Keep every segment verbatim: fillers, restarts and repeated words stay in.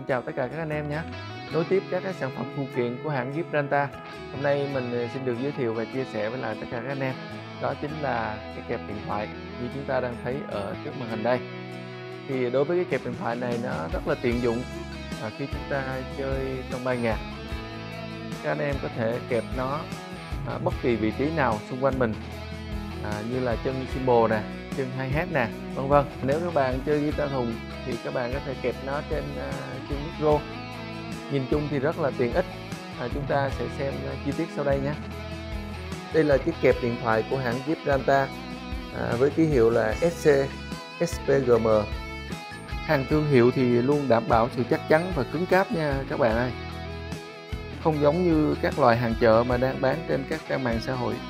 chào tất cả các anh em nhé. Nối tiếp các cái sản phẩm phụ kiện của hãng Gibraltar. Hôm nay mình xin được giới thiệu và chia sẻ với lại tất cả các anh em. Đó chính là cái kẹp điện thoại như chúng ta đang thấy ở trước màn hình đây. Thì đối với cái kẹp điện thoại này nó rất là tiện dụng à, khi chúng ta chơi trong ban nhạc. Các anh em có thể kẹp nó à, bất kỳ vị trí nào xung quanh mình, à, như là chân cymbal nè, chân hi-hat nè, vân vân. Nếu các bạn chơi guitar thùng thì các bạn có thể kẹp nó trên uh, chân micro. Nhìn chung thì rất là tiện ích. À, chúng ta sẽ xem uh, chi tiết sau đây nhé. Đây là chiếc kẹp điện thoại của hãng Gibraltar à, với ký hiệu là ét xê ét pê giê em. Hàng thương hiệu thì luôn đảm bảo sự chắc chắn và cứng cáp nha các bạn ơi. Không giống như các loại hàng chợ mà đang bán trên các trang mạng xã hội.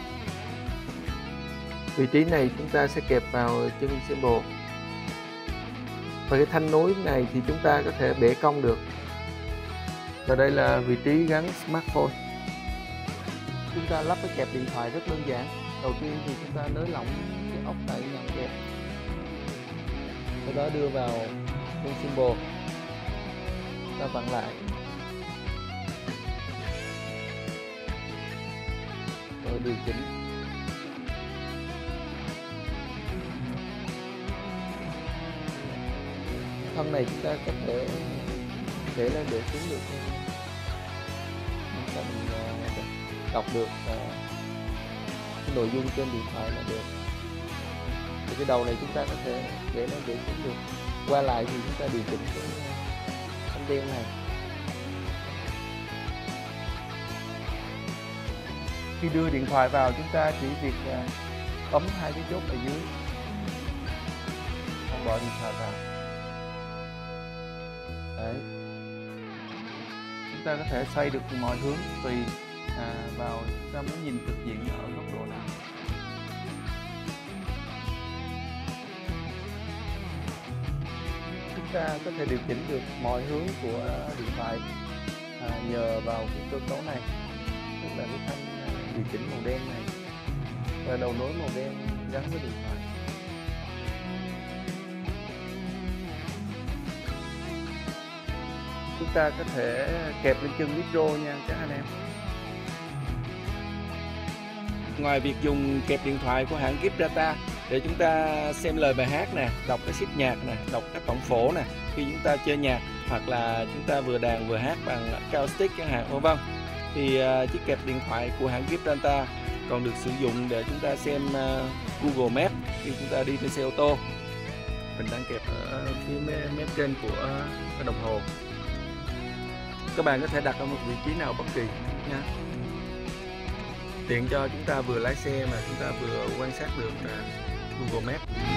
Vị trí này chúng ta sẽ kẹp vào chân cymbal. Và cái thanh nối này thì chúng ta có thể bẻ cong được. Và đây là vị trí gắn smartphone. Chúng ta lắp cái kẹp điện thoại rất đơn giản. Đầu tiên thì chúng ta nới lỏng cái ốc tại nhận kẹp, sau đó đưa vào chân cymbal, ta vặn lại, rồi điều chỉnh. Thân này chúng ta có thể để lên để xuống được, mình đọc được uh, cái nội dung trên điện thoại là được. Thì cái đầu này chúng ta có thể để lên để xuống được. Qua lại thì chúng ta điều chỉnh cái thanh đen này. Khi đưa điện thoại vào, chúng ta chỉ việc uh, bấm hai cái chốt ở dưới, bỏ điện thoại vào. Đấy. Chúng ta có thể xoay được mọi hướng tùy à, vào chúng ta muốn nhìn trực diện ở góc độ nào. Chúng ta có thể điều chỉnh được mọi hướng của điện thoại à, nhờ vào cái cơ cấu này, tức là cái thanh điều chỉnh màu đen này và đầu nối màu đen gắn với điện thoại. Chúng ta có thể kẹp lên chân micro nha các anh em. Ngoài việc dùng kẹp điện thoại của hãng Gibraltar để chúng ta xem lời bài hát nè, đọc cái sheet nhạc nè, đọc các tổng phổ nè, khi chúng ta chơi nhạc hoặc là chúng ta vừa đàn vừa hát bằng acoustic chẳng hạn, vân vân, thì uh, chiếc kẹp điện thoại của hãng Gibraltar còn được sử dụng để chúng ta xem uh, Google Maps khi chúng ta đi trên xe ô tô. Mình đang kẹp ở phía mép trên của cái đồng hồ. Các bạn có thể đặt ở một vị trí nào bất kỳ nha, tiện cho chúng ta vừa lái xe mà chúng ta vừa quan sát được Google Maps.